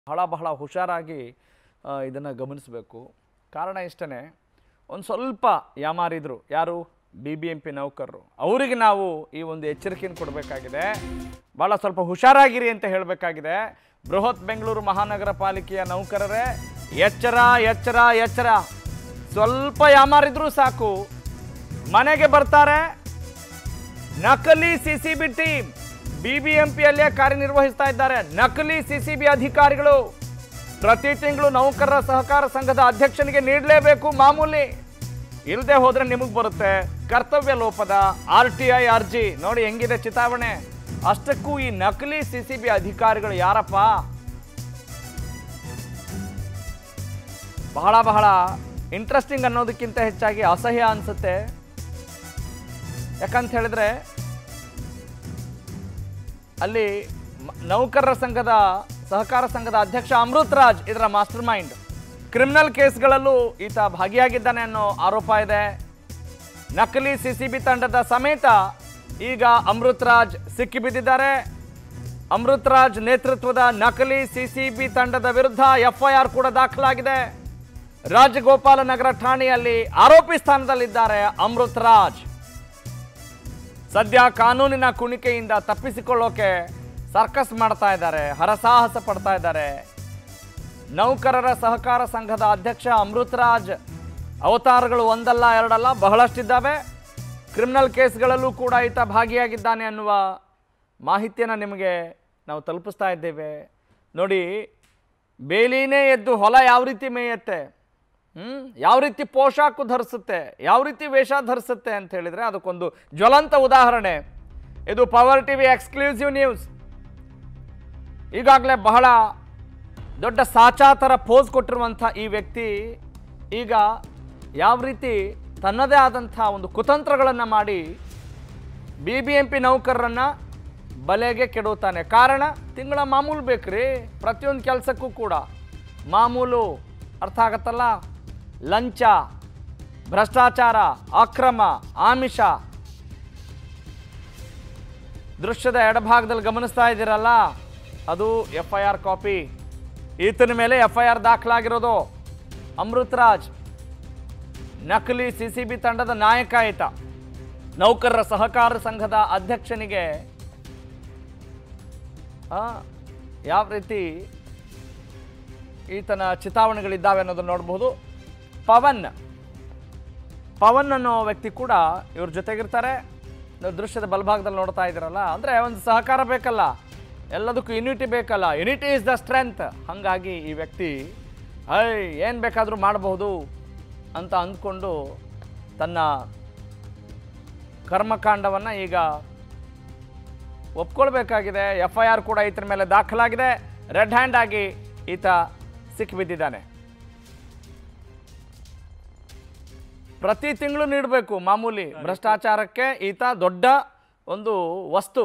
ಬಹಳ ಬಹಳ ಹುಷಾರಾಗಿ ಇದನ್ನು ಗಮನಿಸಬೇಕು. ಕಾರಣ ಇಷ್ಟೇ, ಒಂದು ಸ್ವಲ್ಪ ಯಾಮಾರಿದ್ರು ಯಾರು BBMP ನೌಕರರು, ಅವರಿಗೆ ನಾವು ಈ ಒಂದು ಎಚ್ಚರಿಕೆಯನ್ನು ಕೊಡಬೇಕಾಗಿದೆ. ಭಾಳ ಸ್ವಲ್ಪ ಹುಷಾರಾಗಿರಿ ಅಂತ ಹೇಳಬೇಕಾಗಿದೆ. ಬೃಹತ್ ಬೆಂಗಳೂರು ಮಹಾನಗರ ಪಾಲಿಕೆಯ ನೌಕರರೇ, ಎಚ್ಚರ ಎಚ್ಚರ ಎಚ್ಚರ. ಸ್ವಲ್ಪ ಯಾಮಾರಿದ್ರೂ ಸಾಕು, ಮನೆಗೆ ಬರ್ತಾರೆ ನಕಲಿ CCB ಟೀಮ್. BBMPಯಲ್ಲೇ ಕಾರ್ಯನಿರ್ವಹಿಸ್ತಾ ಇದ್ದಾರೆ ನಕಲಿ CCB ಅಧಿಕಾರಿಗಳು. ಪ್ರತಿ ತಿಂಗಳು ನೌಕರರ ಸಹಕಾರ ಸಂಘದ ಅಧ್ಯಕ್ಷನಿಗೆ ನೀಡಲೇಬೇಕು ಮಾಮೂಲಿ, ಇಲ್ಲದೆ ಹೋದ್ರೆ ನಿಮಗೆ ಬರುತ್ತೆ ಕರ್ತವ್ಯ ಲೋಪದ RTI ಅರ್ಜಿ. ನೋಡಿ ಹೆಂಗಿದೆ ಚಿತಾವಣೆ. ಅಷ್ಟಕ್ಕೂ ಈ ನಕಲಿ CCB ಅಧಿಕಾರಿಗಳು ಯಾರಪ್ಪ? ಬಹಳ ಬಹಳ ಇಂಟ್ರೆಸ್ಟಿಂಗ್ ಅನ್ನೋದಕ್ಕಿಂತ ಹೆಚ್ಚಾಗಿ ಅಸಹ್ಯ ಅನ್ಸುತ್ತೆ. ಯಾಕಂತ ಹೇಳಿದ್ರೆ ಅಲ್ಲಿ ನೌಕರರ ಸಂಘದ ಸಹಕಾರ ಸಂಘದ ಅಧ್ಯಕ್ಷ ಅಮೃತ್ ರಾಜ್ ಇದರ ಮಾಸ್ಟರ್ ಮೈಂಡ್. ಕ್ರಿಮಿನಲ್ ಕೇಸ್ಗಳಲ್ಲೂ ಈತ ಭಾಗಿಯಾಗಿದ್ದಾನೆ ಅನ್ನೋ ಆರೋಪ ಇದೆ. ನಕಲಿ CCB ತಂಡದ ಸಮೇತ ಈಗ ಅಮೃತ್ ರಾಜ್ ಸಿಕ್ಕಿಬಿದ್ದಿದ್ದಾರೆ. ಅಮೃತ್ ರಾಜ್ ನೇತೃತ್ವದ ನಕಲಿ CCB ತಂಡದ ವಿರುದ್ಧ FIR ಕೂಡ ದಾಖಲಾಗಿದೆ. ರಾಜಗೋಪಾಲನಗರ ಠಾಣೆಯಲ್ಲಿ ಆರೋಪಿ ಸ್ಥಾನದಲ್ಲಿದ್ದಾರೆ ಅಮೃತ್ ರಾಜ್. ಸದ್ಯ ಕಾನೂನಿನ ಕುಣಿಕೆಯಿಂದ ತಪ್ಪಿಸಿಕೊಳ್ಳೋಕೆ ಸರ್ಕಸ್ ಮಾಡ್ತಾ ಇದ್ದಾರೆ, ಹರಸಾಹಸ ಪಡ್ತಾ ಇದ್ದಾರೆ. ನೌಕರರ ಸಹಕಾರ ಸಂಘದ ಅಧ್ಯಕ್ಷ ಅಮೃತ್ ರಾಜ್ ಅವತಾರಗಳು ಒಂದಲ್ಲ ಎರಡಲ್ಲ ಬಹಳಷ್ಟಿದ್ದಾವೆ. ಕ್ರಿಮಿನಲ್ ಕೇಸ್ಗಳಲ್ಲೂ ಕೂಡ ಈತ ಭಾಗಿಯಾಗಿದ್ದಾನೆ ಅನ್ನುವ ಮಾಹಿತಿಯನ್ನು ನಿಮಗೆ ನಾವು ತಲುಪಿಸ್ತಾ ಇದ್ದೇವೆ. ನೋಡಿ, ಬೇಲಿನೇ ಎದ್ದು ಹೊಲ ಯಾವ ರೀತಿ ಮೇಯುತ್ತೆ, ಯಾವ ರೀತಿ ಪೋಷಾಕು ಧರಿಸುತ್ತೆ, ಯಾವ ರೀತಿ ವೇಷ ಧರಿಸುತ್ತೆ ಅಂತ ಹೇಳಿದರೆ ಅದಕ್ಕೊಂದು ಜ್ವಲಂತ ಉದಾಹರಣೆ ಇದು. Power TV exclusive news. ಈಗಾಗಲೇ ಬಹಳ ದೊಡ್ಡ ಸಾಚಾತರ ಪೋಸ್ ಕೊಟ್ಟಿರುವಂಥ ಈ ವ್ಯಕ್ತಿ ಈಗ ಯಾವ ರೀತಿ ತನ್ನದೇ ಆದಂಥ ಒಂದು ಕುತಂತ್ರಗಳನ್ನು ಮಾಡಿ BBMP ನೌಕರರನ್ನು ಬಲೆಗೆ ಕೆಡುತ್ತಾನೆ. ಕಾರಣ ತಿಂಗಳ ಮಾಮೂಲು ಬೇಕ್ರಿ, ಪ್ರತಿಯೊಂದು ಕೆಲಸಕ್ಕೂ ಕೂಡ ಮಾಮೂಲು ಅರ್ಥ ಆಗತ್ತಲ್ಲ. ಲಂಚ, ಭ್ರಷ್ಟಾಚಾರ, ಅಕ್ರಮ, ಆಮಿಷ. ದೃಶ್ಯದ ಎಡಭಾಗದಲ್ಲಿ ಗಮನಿಸ್ತಾ ಇದ್ದೀರಲ್ಲ, ಅದು FIR ಕಾಪಿ. ಈತನ ಮೇಲೆ FIR ದಾಖಲಾಗಿರೋದು. ಅಮೃತ್ ರಾಜ್ ನಕಲಿ CCB ತಂಡದ ನಾಯಕ ಈತ. ನೌಕರರ ಸಹಕಾರ ಸಂಘದ ಅಧ್ಯಕ್ಷನಿಗೆ ಯಾವ ರೀತಿ ಈತನ ಚಿತಾವಣೆಗಳಿದ್ದಾವೆ ಅನ್ನೋದನ್ನು ನೋಡಬಹುದು. ಪವನ್ ಅನ್ನೋ ವ್ಯಕ್ತಿ ಕೂಡ ಇವ್ರ ಜೊತೆಗಿರ್ತಾರೆ. ದೃಶ್ಯದ ಬಲಭಾಗದಲ್ಲಿ ನೋಡ್ತಾ ಇದ್ದೀರಲ್ಲ, ಅಂದರೆ ಒಂದು ಸಹಕಾರ ಬೇಕಲ್ಲ, ಎಲ್ಲದಕ್ಕೂ ಯುನಿಟಿ ಬೇಕಲ್ಲ. Unity is the strength. ಹಾಗಾಗಿ ಈ ವ್ಯಕ್ತಿ ಏನು ಬೇಕಾದರೂ ಮಾಡಬಹುದು ಅಂತ ಅಂದ್ಕೊಂಡು ತನ್ನ ಕರ್ಮಕಾಂಡವನ್ನು ಈಗ ಒಪ್ಕೊಳ್ಬೇಕಾಗಿದೆ. FIR ಕೂಡ ಈತನ ಮೇಲೆ ದಾಖಲಾಗಿದೆ. ರೆಡ್ ಹ್ಯಾಂಡ್ ಆಗಿ ಈತ ಸಿಕ್ಕಿಬಿದ್ದಿದ್ದಾನೆ. ಪ್ರತಿ ತಿಂಗಳು ನೀಡಬೇಕು ಮಾಮೂಲಿ. ಭ್ರಷ್ಟಾಚಾರಕ್ಕೆ ಈತ ದೊಡ್ಡ ಒಂದು ವಸ್ತು.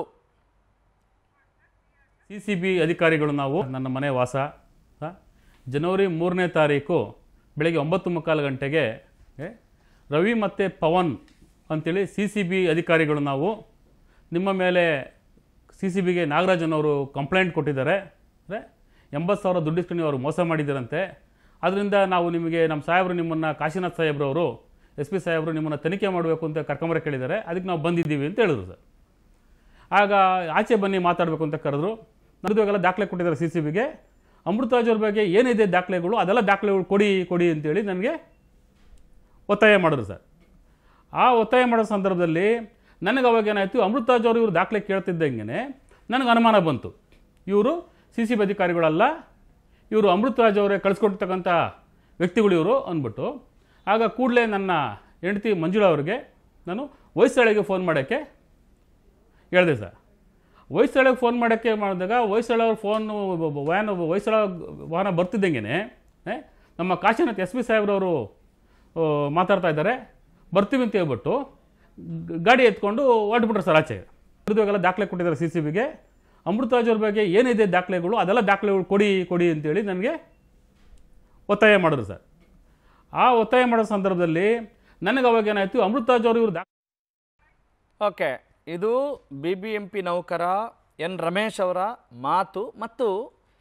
CCB ಅಧಿಕಾರಿಗಳು ನಾವು ನನ್ನ ಮನೆ ವಾಸ ಜನವರಿ 3ನೇ ತಾರೀಕು ಬೆಳಗ್ಗೆ 9:45 ಗಂಟೆಗೆ ರವಿ ಮತ್ತು ಪವನ್ ಅಂತೇಳಿ CCB ಅಧಿಕಾರಿಗಳು ನಾವು ನಿಮ್ಮ ಮೇಲೆ CCBಗೆ ನಾಗರಾಜನವರು ಕಂಪ್ಲೇಂಟ್ ಕೊಟ್ಟಿದ್ದಾರೆ. ಅಂದರೆ 80,000 ದುಡ್ಡು ಇಸ್ಕೊಂಡು ಅವರು ಮೋಸ ಮಾಡಿದ್ದಾರಂತೆ. ಅದರಿಂದ ನಾವು ನಿಮಗೆ ನಮ್ಮ ಸಾಹೇಬರು ನಿಮ್ಮನ್ನು ಕಾಶಿನಾಥ್ ಸಾಹೇಬ್ರವರು SP ಸಾಹೇಬರು ನಿಮ್ಮನ್ನು ತನಿಖೆ ಮಾಡಬೇಕು ಅಂತ ಕರ್ಕೊಂಬರ ಕೇಳಿದ್ದಾರೆ. ಅದಕ್ಕೆ ನಾವು ಬಂದಿದ್ದೀವಿ ಅಂತ ಹೇಳಿದ್ರು ಸರ್. ಆಗ ಆಚೆ ಬನ್ನಿ ಮಾತಾಡಬೇಕು ಅಂತ ಕರೆದ್ರು. ನಡೆದುವಾಗೆಲ್ಲ ದಾಖಲೆ ಕೊಟ್ಟಿದ್ದಾರೆ CCBಗೆ. ಅಮೃತ್ ರಾಜ್ ಅವ್ರ ಬಗ್ಗೆ ಏನಿದೆ ದಾಖಲೆಗಳು ಅದೆಲ್ಲ ದಾಖಲೆಗಳು ಕೊಡಿ ಅಂತೇಳಿ ನನಗೆ ಒತ್ತಾಯ ಮಾಡಿದ್ರು ಸರ್. ಆ ಒತ್ತಾಯ ಮಾಡೋ ಸಂದರ್ಭದಲ್ಲಿ ನನಗೆ ಅವಾಗ ಏನಾಯಿತು, ಅಮೃತ್ ರಾಜ್ ಅವರು ಇವರು ದಾಖಲೆ ಕೇಳ್ತಿದ್ದಂಗೆ ನನಗೆ ಅನುಮಾನ ಬಂತು, ಇವರು CCB ಅಧಿಕಾರಿಗಳಲ್ಲ, ಇವರು ಅಮೃತ್ ರಾಜ್ ಅವರೇ ಕಳಿಸ್ಕೊಟ್ಟಿರ್ತಕ್ಕಂಥ ವ್ಯಕ್ತಿಗಳು ಇವರು ಅಂದ್ಬಿಟ್ಟು. ಆಗ ಕೂಡಲೇ ನನ್ನ ಹೆಂಡತಿ ಮಂಜುಳಾ ಅವರಿಗೆ ನಾನು ಹೊಯ್ಸಳಗೆ ಫೋನ್ ಮಾಡೋಕ್ಕೆ ಹೇಳಿದೆ ಸರ್. ಹೊಯ್ಸಳಗೆ ಫೋನ್ ಮಾಡೋಕ್ಕೆ ಮಾಡಿದಾಗ ಹೊಯ್ಸಳ ಅವ್ರ ಹೊಯ್ಸಳ ವಾಹನ ಬರ್ತಿದ್ದಂಗೆ ನಮ್ಮ ಕಾಶಿನಾಥ್ SP ಸಾಹೇಬ್ರವರು ಮಾತಾಡ್ತಾ ಇದ್ದಾರೆ, ಬರ್ತೀವಿ ಅಂತ ಹೇಳ್ಬಿಟ್ಟು ಗಾಡಿ ಎತ್ಕೊಂಡು ಹೊರಟ್ಬಿಟ್ರು ಸರ್ ಆಚೆ. ಇವಾಗೆಲ್ಲ ದಾಖಲೆ ಕೊಟ್ಟಿದ್ದಾರೆ CCBಗೆ. ಅಮೃತ್ ರಾಜ್ ಅವ್ರ ಬಗ್ಗೆ ಏನಿದೆ ದಾಖಲೆಗಳು ಅದೆಲ್ಲ ದಾಖಲೆಗಳು ಕೊಡಿ ಅಂತೇಳಿ ನನಗೆ ಒತ್ತಾಯ ಮಾಡಿದ್ರು ಸರ್. ಆ ಒತ್ತಾಯ ಮಾಡೋ ಸಂದರ್ಭದಲ್ಲಿ ನನಗೆ ಅವಾಗ ಏನಾಯಿತು, ಅಮೃತ್ ರಾಜ್ ಅವರು ಇವರು ಓಕೆ, ಇದು BBMP ನೌಕರ ಎನ್ ರಮೇಶ್ ಅವರ ಮಾತು ಮತ್ತು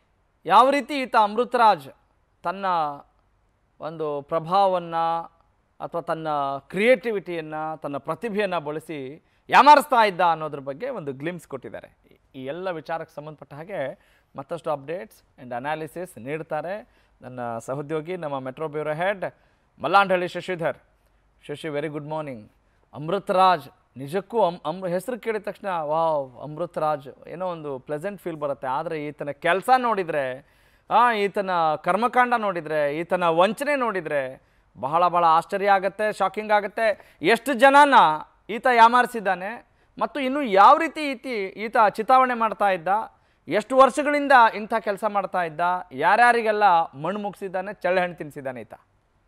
ಯಾವ ರೀತಿ ಈತ ಅಮೃತರಾಜ್ ತನ್ನ ಒಂದು ಪ್ರಭಾವವನ್ನು ಅಥವಾ ತನ್ನ ಕ್ರಿಯೇಟಿವಿಟಿಯನ್ನು ತನ್ನ ಪ್ರತಿಭೆಯನ್ನು ಬಳಸಿ ಯಾಮಾರಿಸ್ತಾ ಇದ್ದ ಅನ್ನೋದ್ರ ಬಗ್ಗೆ ಒಂದು ಗ್ಲಿಮ್ಸ್ ಕೊಟ್ಟಿದ್ದಾರೆ. ಈ ಎಲ್ಲ ವಿಚಾರಕ್ಕೆ ಸಂಬಂಧಪಟ್ಟ ಹಾಗೆ ಮತ್ತಷ್ಟು ಅಪ್ಡೇಟ್ಸ್ ಆ್ಯಂಡ್ ಅನಾಲಿಸಿಸ್ ನೀಡ್ತಾರೆ ನನ್ನ ಸಹೋದ್ಯೋಗಿ ನಮ್ಮ metro bureau head Mallandahalli Shashidhar. Shashi, very good morning. Amritraj ನಿಜಕ್ಕೂ ಹೆಸರು ಕೇಳಿದ ತಕ್ಷಣ ವಾವ್ ಅಮೃತರಾಜ್ ಏನೋ ಒಂದು ಪ್ಲೆಸೆಂಟ್ ಫೀಲ್ ಬರುತ್ತೆ. ಆದರೆ ಈತನ ಕೆಲಸ ನೋಡಿದರೆ, ಈತನ ಕರ್ಮಕಾಂಡ ನೋಡಿದರೆ, ಈತನ ವಂಚನೆ ನೋಡಿದರೆ ಬಹಳ ಬಹಳ ಆಶ್ಚರ್ಯ ಆಗುತ್ತೆ, ಶಾಕಿಂಗ್ ಆಗುತ್ತೆ. ಎಷ್ಟು ಜನನ ಈತ ಯಾಮಾರಿಸಿದ್ದಾನೆ ಮತ್ತು ಇನ್ನು ಯಾವ ರೀತಿ ಈತ ಚಿತಾವಣೆ ಮಾಡ್ತಾ ಇದ್ದ, ಎಷ್ಟು ವರ್ಷಗಳಿಂದ ಇಂಥ ಕೆಲಸ ಮಾಡ್ತಾ ಇದ್ದ, ಯಾರ್ಯಾರಿಗೆಲ್ಲ ಮಣ್ಣು ಮುಗಿಸಿದ್ದಾನೆ, ಚಳ್ಳೆಹಣ್ಣು ತಿನ್ನಿಸಿದ್ದಾನೆ ಈತ.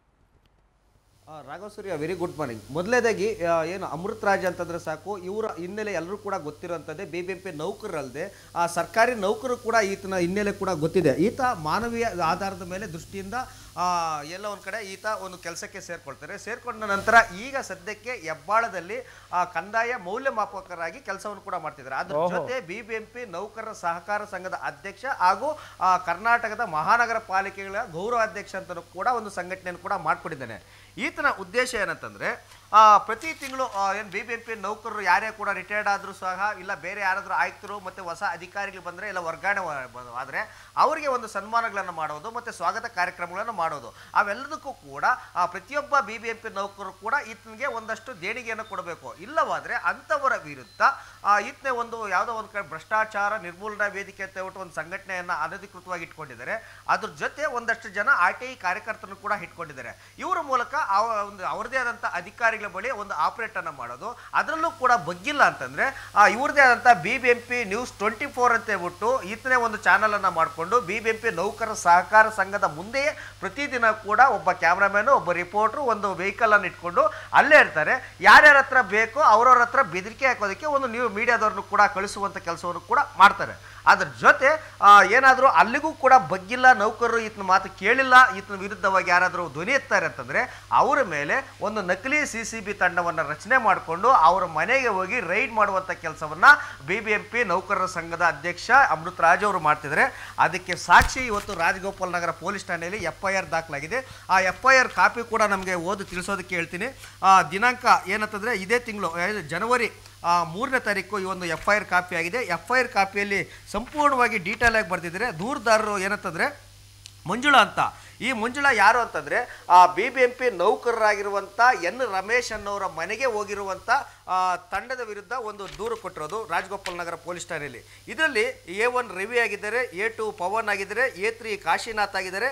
Raghav Surya, very good morning. ಮೊದಲನೇದಾಗಿ ಏನು ಅಮೃತರಾಜ್ ಅಂತಂದ್ರೆ ಸಾಕು, ಇವರ ಹಿನ್ನೆಲೆ ಎಲ್ಲರೂ ಕೂಡ ಗೊತ್ತಿರೋಂಥದ್ದೇ. BBMP ನೌಕರರಲ್ಲದೆ ಆ ಸರ್ಕಾರಿ ನೌಕರರು ಕೂಡ ಈತನ ಹಿನ್ನೆಲೆ ಕೂಡ ಗೊತ್ತಿದೆ. ಈತ ಮಾನವೀಯ ಆಧಾರದ ಮೇಲೆ ದೃಷ್ಟಿಯಿಂದ ಎಲ್ಲ ಒಂದು ಕಡೆ ಈತ ಒಂದು ಕೆಲಸಕ್ಕೆ ಸೇರ್ಕೊಳ್ತಾರೆ. ಸೇರ್ಕೊಂಡ ನಂತರ ಈಗ ಸದ್ಯಕ್ಕೆ ಹೆಬ್ಬಾಳದಲ್ಲಿ ಕಂದಾಯ ಮೌಲ್ಯಮಾಪಕರಾಗಿ ಕೆಲಸವನ್ನು ಕೂಡ ಮಾಡ್ತಿದ್ದಾರೆ. ಅದ್ರ ಜೊತೆ BBMP ನೌಕರರ ಸಹಕಾರ ಸಂಘದ ಅಧ್ಯಕ್ಷ ಹಾಗೂ ಕರ್ನಾಟಕದ ಮಹಾನಗರ ಪಾಲಿಕೆಗಳ ಗೌರವಾಧ್ಯಕ್ಷ ಅಂತಲೂ ಕೂಡ ಒಂದು ಸಂಘಟನೆಯನ್ನು ಕೂಡ ಮಾಡ್ಕೊಂಡಿದ್ದಾನೆ. ಈತನ ಉದ್ದೇಶ ಏನಂತಂದ್ರೆ ಪ್ರತಿ ತಿಂಗಳು ಏನು BBMP ನೌಕರರು ಯಾರೇ ಕೂಡ ರಿಟೈರ್ಡ್ ಆದರೂ ಸಹ ಇಲ್ಲ ಬೇರೆ ಯಾರಾದರೂ ಆಯುಕ್ತರು ಮತ್ತು ಹೊಸ ಅಧಿಕಾರಿಗಳು ಬಂದರೆ ಇಲ್ಲ ವರ್ಗಾವಣೆ ಆದರೆ ಅವರಿಗೆ ಒಂದು ಸನ್ಮಾನಗಳನ್ನು ಮಾಡೋದು ಮತ್ತು ಸ್ವಾಗತ ಕಾರ್ಯಕ್ರಮಗಳನ್ನು ಮಾಡೋದು, ಅವೆಲ್ಲದಕ್ಕೂ ಕೂಡ ಪ್ರತಿಯೊಬ್ಬ BBMP ನೌಕರರು ಕೂಡ ಈತನಿಗೆ ಒಂದಷ್ಟು ದೇಣಿಗೆಯನ್ನು ಕೊಡಬೇಕು. ಇಲ್ಲವಾದರೆ ಅಂಥವರ ವಿರುದ್ಧ ಈತನೇ ಒಂದು ಯಾವುದೋ ಒಂದು ಕಡೆ ಭ್ರಷ್ಟಾಚಾರ ನಿರ್ಮೂಲನಾ ವೇದಿಕೆ ಅಂತ ಹೇಳ್ಬಿಟ್ಟು ಒಂದು ಸಂಘಟನೆಯನ್ನು ಅನಧಿಕೃತವಾಗಿ ಇಟ್ಕೊಂಡಿದ್ದಾರೆ. ಅದ್ರ ಜೊತೆ ಒಂದಷ್ಟು ಜನ RTI ಕಾರ್ಯಕರ್ತರನ್ನು ಕೂಡ ಇಟ್ಕೊಂಡಿದ್ದಾರೆ. ಇವರ ಮೂಲಕ ಒಂದು ಅವರದೇ ಆದಂಥ ಅಧಿಕಾರಿಗಳ ಬಳಿ ಒಂದು ಆಪರೇಟ್ ಅನ್ನು ಮಾಡೋದು. ಅದರಲ್ಲೂ ಕೂಡ ಬಗ್ಗಿಲ್ಲ ಅಂತಂದ್ರೆ ಇವ್ರದೇ ಆದಂಥ BBMP ನ್ಯೂಸ್ 24 ಅಂತ ಹೇಳ್ಬಿಟ್ಟು ಈತನೇ ಒಂದು ಚಾನಲ್ ಅನ್ನ ಮಾಡಿಕೊಂಡು BBMP ನೌಕರರ ಸಹಕಾರ ಸಂಘದ ಮುಂದೆಯೇ ಪ್ರತಿದಿನ ಕೂಡ ಒಬ್ಬ ಕ್ಯಾಮ್ರಾಮ್ಯಾನು, ಒಬ್ಬ ರಿಪೋರ್ಟ್ರು, ಒಂದು ವೆಹಿಕಲ್ ಅನ್ನು ಇಟ್ಕೊಂಡು ಅಲ್ಲೇ ಇರ್ತಾರೆ. ಯಾರ್ಯಾರ ಹತ್ರ ಬೇಕೋ ಅವ್ರವ್ರ ಹತ್ರ ಬೆದರಿಕೆ ಹಾಕೋದಕ್ಕೆ ಒಂದು ನೀವು ಮೀಡಿಯಾದವ್ರನ್ನು ಕೂಡ ಕಳಿಸುವಂಥ ಕೆಲಸವನ್ನು ಕೂಡ ಮಾಡ್ತಾರೆ. ಅದ್ರ ಜೊತೆ ಏನಾದರೂ ಅಲ್ಲಿಗೂ ಕೂಡ ಬಗ್ಗಿಲ್ಲ, ನೌಕರರು ಈತನ ಮಾತು ಕೇಳಿಲ್ಲ, ಈತನ ವಿರುದ್ಧವಾಗಿ ಯಾರಾದರೂ ಧ್ವನಿ ಎತ್ತಾರೆ ಅಂತಂದರೆ ಅವರ ಮೇಲೆ ಒಂದು ನಕಲಿ CCB ತಂಡವನ್ನು ರಚನೆ ಮಾಡಿಕೊಂಡು ಅವರ ಮನೆಗೆ ಹೋಗಿ ರೈಡ್ ಮಾಡುವಂಥ ಕೆಲಸವನ್ನು BBMP ನೌಕರರ ಸಂಘದ ಅಧ್ಯಕ್ಷ ಅಮೃತರಾಜ್ ಅವರು ಮಾಡ್ತಿದ್ದಾರೆ. ಅದಕ್ಕೆ ಸಾಕ್ಷಿ ಇವತ್ತು ರಾಜಗೋಪಾಲ್ ನಗರ ಪೊಲೀಸ್ ಠಾಣೆಯಲ್ಲಿ FIR ದಾಖಲಾಗಿದೆ. ಆ FIR ಕಾಪಿ ಕೂಡ ನಮಗೆ ಓದಿ ತಿಳಿಸೋದಕ್ಕೆ ಹೇಳ್ತೀನಿ. ದಿನಾಂಕ ಏನಂತಂದರೆ ಇದೇ ತಿಂಗಳು ಜನವರಿ 3ನೇ ತಾರೀಕು ಈ ಒಂದು FIR ಕಾಪಿ ಆಗಿದೆ. FIR ಕಾಪಿಯಲ್ಲಿ ಸಂಪೂರ್ಣವಾಗಿ ಡೀಟೇಲ್ ಆಗಿ ಬರ್ತಿದ್ದಾರೆ. ದೂರದಾರರು ಏನಂತಂದರೆ ಮಂಜುಳಾ ಅಂತ. ಈ ಮಂಜುಳಾ ಯಾರು ಅಂತಂದರೆ BBMP ನೌಕರರಾಗಿರುವಂಥ N ರಮೇಶ್ ಅನ್ನೋರ ಮನೆಗೆ ಹೋಗಿರುವಂಥ ತಂಡದ ವಿರುದ್ಧ ಒಂದು ದೂರು ಕೊಟ್ಟಿರೋದು ರಾಜಗೋಪಾಲ್ ನಗರ ಪೊಲೀಸ್ ಠಾಣೆಯಲ್ಲಿ. ಇದರಲ್ಲಿ A1 ರವಿ ಆಗಿದ್ದಾರೆ, A2 ಪವನ್ ಆಗಿದ್ದಾರೆ, A3 ಕಾಶಿನಾಥ್ ಆಗಿದ್ದಾರೆ,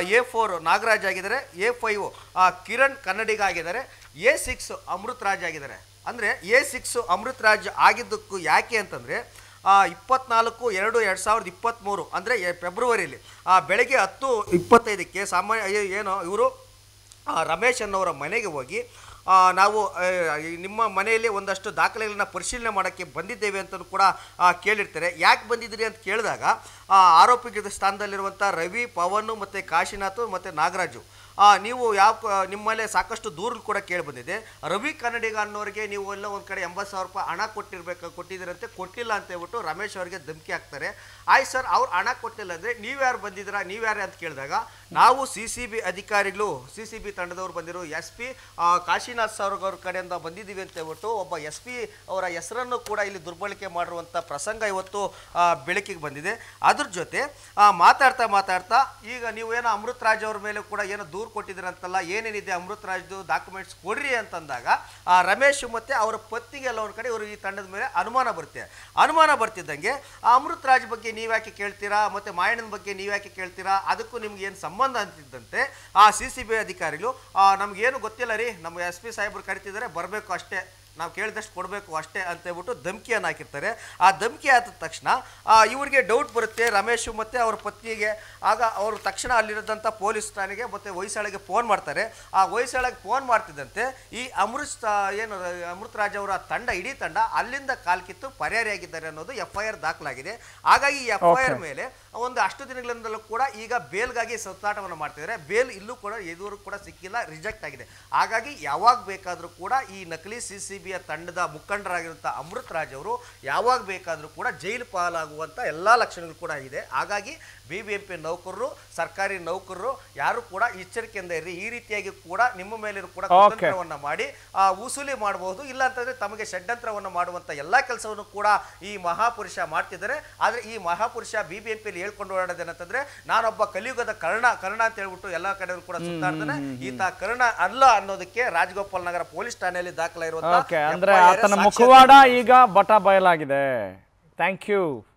A4 ನಾಗರಾಜ್ ಆಗಿದ್ದಾರೆ, A5 ಕಿರಣ್ ಕನ್ನಡಿಗ ಆಗಿದ್ದಾರೆ, A6 ಅಮೃತರಾಜ್ ಆಗಿದ್ದಾರೆ. ಅಂದರೆ A6 ಅಮೃತರಾಜ್ ಆಗಿದ್ದಕ್ಕೂ ಯಾಕೆ ಅಂತಂದರೆ 24/2/2023 ಅಂದರೆ ಫೆಬ್ರವರಿಯಲ್ಲಿ ಬೆಳಗ್ಗೆ 10:25ಕ್ಕೆ ಸಾಮಾನ್ಯ ಏನು ಇವರು ರಮೇಶ್ ಅನ್ನೋರ ಮನೆಗೆ ಹೋಗಿ ನಾವು ನಿಮ್ಮ ಮನೆಯಲ್ಲಿ ಒಂದಷ್ಟು ದಾಖಲೆಗಳನ್ನ ಪರಿಶೀಲನೆ ಮಾಡೋಕ್ಕೆ ಬಂದಿದ್ದೇವೆ ಅಂತಲೂ ಕೂಡ ಕೇಳಿರ್ತಾರೆ. ಯಾಕೆ ಬಂದಿದ್ದೀರಿ ಅಂತ ಕೇಳಿದಾಗ ಆರೋಪಿಗಳ ಸ್ಥಾನದಲ್ಲಿರುವಂಥ ರವಿ, ಪವನ್ ಮತ್ತು ಕಾಶಿನಾಥ್ ಮತ್ತು ನಾಗರಾಜು ನೀವು ನಿಮ್ಮಲ್ಲೇ ಸಾಕಷ್ಟು ದೂರು ಕೂಡ ಕೇಳಿ ಬಂದಿದೆ. ರವಿ ಕನ್ನಡಿಗ ಅನ್ನೋರಿಗೆ ನೀವು ಎಲ್ಲ ಒಂದು ಕಡೆ 80,000 ರೂಪಾಯಿ ಹಣ ಕೊಟ್ಟಿದ್ದೀರಂತೆ, ಕೊಟ್ಟಿಲ್ಲ ಅಂತ ಹೇಳ್ಬಿಟ್ಟು ರಮೇಶ್ ಅವರಿಗೆ ಧಮಕಿ ಹಾಕ್ತಾರೆ. ಆಯ್ತು ಸರ್, ಅವ್ರು ಹಣ ಕೊಟ್ಟಿಲ್ಲ ಅಂದರೆ ನೀವ್ಯಾರು ಬಂದಿದ್ದೀರಾ, ನೀವ್ಯಾರೇ ಅಂತ ಕೇಳಿದಾಗ ನಾವು CCB ಅಧಿಕಾರಿಗಳು, CCB ತಂಡದವ್ರು ಬಂದಿರೋ SP ಕಾಶಿನಾಥ್ ಸರ್ ಅವ್ರ ಕಡೆಯಿಂದ ಬಂದಿದ್ದೀವಿ ಅಂತ ಹೇಳ್ಬಿಟ್ಟು ಒಬ್ಬ SP ಅವರ ಹೆಸರನ್ನು ಕೂಡ ಇಲ್ಲಿ ದುರ್ಬಳಕೆ ಮಾಡಿರುವಂಥ ಪ್ರಸಂಗ ಇವತ್ತು ಬೆಳಕಿಗೆ ಬಂದಿದೆ. ಅದ್ರ ಜೊತೆ ಮಾತಾಡ್ತಾ ಈಗ ನೀವು ಏನೋ ಅಮೃತರಾಜ್ ಅವ್ರ ಮೇಲೆ ಕೂಡ ಏನೋ ದೂರು ಕೊಟ್ಟಿದ್ರಂತಲ್ಲ, ಏನೇನಿದೆ ಅಮೃತರಾಜ್ದು ಡಾಕ್ಯುಮೆಂಟ್ಸ್ ಕೊಡ್ರಿ ಅಂತಂದಾಗ ರಮೇಶ್ ಮತ್ತು ಅವರ ಪತ್ನಿಗೆಲ್ಲ ಒಂದು ಕಡೆ ಇವರು ಈ ತಂಡದ ಮೇಲೆ ಅನುಮಾನ ಬರ್ತಿದ್ದಂಗೆ ಅಮೃತರಾಜ್ ಬಗ್ಗೆ ನೀವ್ಯಾಕೆ ಕೇಳ್ತೀರಾ ಮತ್ತು ಮಾಯಣ್ಣನ ಬಗ್ಗೆ ನೀವ್ಯಾಕೆ ಕೇಳ್ತೀರಾ, ಅದಕ್ಕೂ ನಿಮ್ಗೆ ಏನು ಸಂಬಂಧ ಅಂತಿದ್ದಂತೆ CCB ಅಧಿಕಾರಿಗಳು ನಮಗೇನು ಗೊತ್ತಿಲ್ಲ ರೀ, ನಮ್ಮ SP ಸಾಹೇಬರು ಕರಿತಿದ್ದಾರೆ, ಬರಬೇಕು ಅಷ್ಟೇ, ನಾವು ಕೇಳಿದಷ್ಟು ಕೊಡಬೇಕು ಅಷ್ಟೇ ಅಂತ ಹೇಳ್ಬಿಟ್ಟು ಧಮಕಿಯನ್ನು ಹಾಕಿರ್ತಾರೆ. ಆ ಧಮಕಿ ಆದ ತಕ್ಷಣ ಇವರಿಗೆ ಡೌಟ್ ಬರುತ್ತೆ ರಮೇಶ್ ಮತ್ತು ಅವ್ರ ಪತ್ನಿಗೆ. ಆಗ ಅವರು ತಕ್ಷಣ ಅಲ್ಲಿರೋದಂಥ ಪೊಲೀಸ್ ಠಾಣೆಗೆ ಮತ್ತು ಹೊಯ್ಸಳಗೆ ಫೋನ್ ಮಾಡ್ತಾರೆ. ಆ ಹೊಯ್ಸಳಗೆ ಫೋನ್ ಮಾಡ್ತಿದ್ದಂತೆ ಈ ಅಮೃತರಾಜ್ ಅವರ ಇಡೀ ತಂಡ ಅಲ್ಲಿಂದ ಕಾಲ್ಕಿತ್ತು ಪರಾರಿಯಾಗಿದ್ದಾರೆ ಅನ್ನೋದು FIR ದಾಖಲಾಗಿದೆ. ಹಾಗಾಗಿ ಈ FIR ಮೇಲೆ ಒಂದು ಅಷ್ಟು ದಿನಗಳಿಂದಲೂ ಕೂಡ ಈಗ ಬೇಲ್ಗಾಗಿ ಸುತ್ತಾಟವನ್ನು ಮಾಡ್ತಿದ್ದಾರೆ. ಬೇಲ್ ಇಲ್ಲೂ ಕೂಡ ಎದುರು ಕೂಡ ಸಿಕ್ಕಿಲ್ಲ, ರಿಜೆಕ್ಟ್ ಆಗಿದೆ. ಹಾಗಾಗಿ ಯಾವಾಗ ಬೇಕಾದರೂ ಕೂಡ ಈ ನಕಲಿ CCB ತಂಡದ ಮುಖಂಡರಾಗಿರುವಂಥ ಅಮೃತರಾಜ್ ಅವರು ಯಾವಾಗ ಬೇಕಾದರೂ ಕೂಡ ಜೈಲು ಪಾಲಾಗುವಂಥ ಎಲ್ಲ ಲಕ್ಷಣಗಳು ಕೂಡ ಇದೆ. ಹಾಗಾಗಿ BBMP ನೌಕರರು, ಸರ್ಕಾರಿ ನೌಕರರು ಯಾರು ಕೂಡ ಎಚ್ಚರಿಕೆಯಿಂದ ಇರಿ. ಈ ರೀತಿಯಾಗಿ ಕೂಡ ನಿಮ್ಮ ಮೇಲೆ ಕೂಡ ಕುತಂತ್ರವನ್ನ ಮಾಡಿ ವಸೂಲಿ ಮಾಡಬಹುದು, ಇಲ್ಲ ಅಂತಂದ್ರೆ ತಮಗೆ ಷಡ್ಯಂತ್ರವನ್ನು ಮಾಡುವಂತ ಎಲ್ಲಾ ಕೆಲಸವನ್ನು ಕೂಡ ಈ ಮಹಾಪುರುಷ ಮಾಡ್ತಿದ್ದಾರೆ. ಆದ್ರೆ ಈ ಮಹಾಪುರುಷ BBMP ಹೇಳ್ಕೊಂಡು ಓಡಾಡೋದೇನಂತಂದ್ರೆ ನಾನೊಬ್ಬ ಕಲಿಯುಗದ ಕರ್ಣ ಅಂತ ಹೇಳ್ಬಿಟ್ಟು ಎಲ್ಲಾ ಕಡೆ ಕೂಡ ಸುತ್ತಾಡ್ತಾನೆ. ಈತ ಕರ್ಣ ಅಲ್ಲ ಅನ್ನೋದಕ್ಕೆ ರಾಜಗೋಪಾಲ್ ನಗರ ಪೊಲೀಸ್ ಠಾಣೆಯಲ್ಲಿ ದಾಖಲಾಗಿರುವಂತ ಅಂದ್ರೆ ಆತನ ಮುಖವಾಡ ಈಗ ಬಟ ಬಯಲಾಗಿದೆ. Thank you.